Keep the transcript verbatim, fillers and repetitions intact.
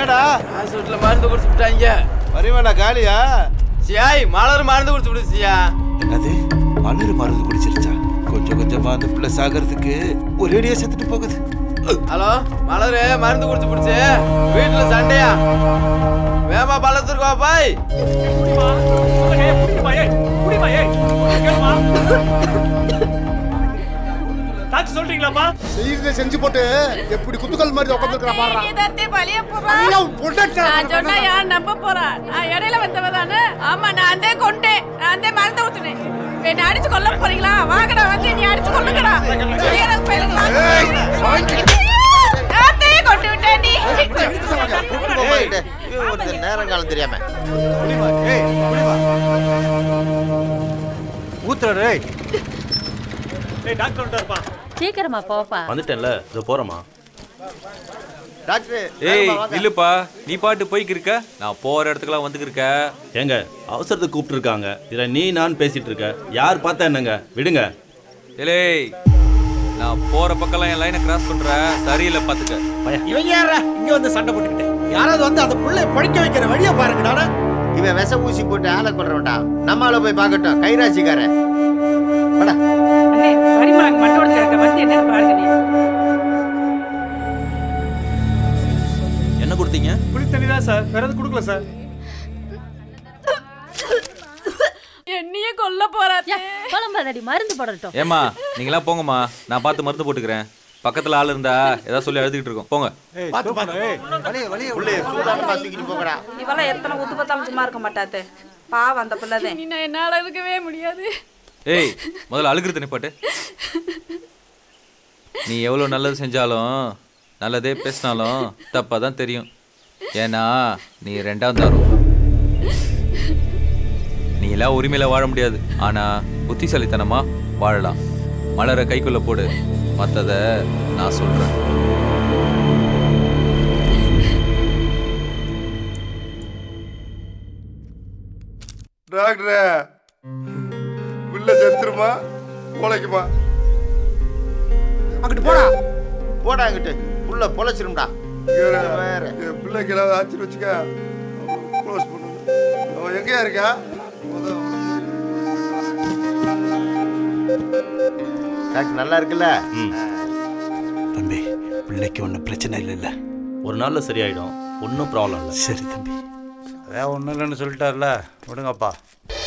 என்னடா ஹாஸ்பிட்டல்ல மருந்து குடிச்சு விட்டாங்க. மரியாதை காலியா? சியாய் மலர் மருந்து குடிச்சு விடுச்சியா? என்னது மலர் மருந்து குடிச்சிருச்சா? கொஞ்சம் கொஞ்சமா அந்த பிள்ளை சாகிறதுக்கு ஒரேடியா செத்துட்டு போகுது. ஹலோ மலர் மருந்து குடிச்சு பிடிச்சு வீட்டுல சண்டையா? வேமா பள்ளத்திற்கு வா பாய். டாக்டர் சொல்றீங்களாப்பா? செய்யறதை செஞ்சு போட்டு எப்படி குத்துக்கல் மாதிரி உட்கார்ந்துருக்கா பாறா. இதத்தே பலிய போறா. நான் சொன்னா யார் நம்ப போறா? நான் இடையில வந்தவ தானே. ஆமா நான் தான் கொண்டேன். நான் தான் மருந்து ஊத்துனேன். என்ன அடிச்சு கொல்ல போறீங்களா? வாங்கடா வந்து நீ அடிச்சு கொல்லுங்கடா. எனக்கு போயிடுங்களா? நானே கொண்டு விட்டேன் நீ. கூட்டு போயிடு. ஒரு நேரம் காலம் தெரியாம. புடிமா ஏய் புடிமா. ஊத்துறடா ஏய். ஏய் டாக்டர் வந்துட்டாருப்பா. சீக்கிரமா போப்பா. வந்துட்டேன்ல இதோ போறமா. டாக்டர் ஏய் இல்லப்பா நீ பாட்டு போய்க்கு இருக்க, நான் போற இடத்துக்குலாம் வந்துக்கு இருக்க. ஏங்க அவசரத்துக்கு கூப்பிட்டு இருக்காங்க, இதுல நீ நான் பேசிட்டு இருக்க, யார் பார்த்தா என்னங்க, விடுங்க. ஏய் நான் போற பக்கம்லாம் என் லைனை கிராஸ் பண்ற, சரியில்லை பாத்துக்க. இவங்க யாரா இங்க வந்து சண்டை போட்டுக்கிட்டு? யாராவது வந்து அந்த புள்ளைய பழிக்க வைக்கிற வழியா பாருங்கடா. இவன் விஷ ஊசி போட்டு ஆளை கொள்றவன்டா. நம்மால போய் பார்க்கட்டும் கைராசிக்காரன். வாடா அண்ணே பரிமளங்க மட்டோட கிடக்க வந்து என்ன பாருங்க நீ. என்ன கொடுத்தீங்க? குடி தண்ணி தான் சார், வேற எதுவும் கொடுக்கல சார். என்னையே கொல்ல போறாதே. கொலம்பதடி மருந்து போடட்டும். ஏமா நீங்களாம் போங்கம்மா, நான் பார்த்து மருந்து போட்டுக்கிறேன். பக்கத்துல ஆள் இருந்தா ஏதாவது சொல்லி அழுதுகிட்டு இருக்கோம், போங்க. பாத்து பாத்து ஏய் வலிய வலிய புள்ளைய சூடான பாத்துக்கிட்டு போங்கடா. இவள எத்தனை உத்து பத்தாலும் சும்மா இருக்க மாட்டாதே. பாவம் அந்த பிள்ளைதே. நீ என்னால இருக்கவே முடியாது. ஏய் முதல்ல அழுகுறது நிப்பாட்டு. நீ எவ்வளோ நல்லது செஞ்சாலும் நல்லதே பேசினாலும் தப்பாக தான் தெரியும். ஏன்னா நீ ரெண்டாம் தரும். நீ எல்லாம் உரிமையில வாழ முடியாது, ஆனா புத்திசாலித்தனமா வாழலாம். மலரை கைக்குள்ள போடு, மற்றதை நான் சொல்றேன். டாக்டரே பிள்ளை செத்துருமா பொழைக்குமா? அங்கிட்டு போடா போடா அங்கிட்டு. புள்ள பொழைச்சிரும்டா. வேற என் பிள்ளைக்கு ஏதாவது ஆச்சு வச்சுக்க க்ளோஸ் பண்ணு. அவன் எங்கேயா இருக்கா? டாக்டர் நல்லா இருக்குல்ல? தம்பி பிள்ளைக்கு ஒன்றும் பிரச்சனை இல்லைல்ல? ஒரு நாள்ல சரியாயிடும், ஒன்றும் ப்ராப்ளம் இல்லை. சரி தம்பி. அதான் ஒன்றும் இல்லைன்னு சொல்லிட்டார்ல, விடுங்கப்பா.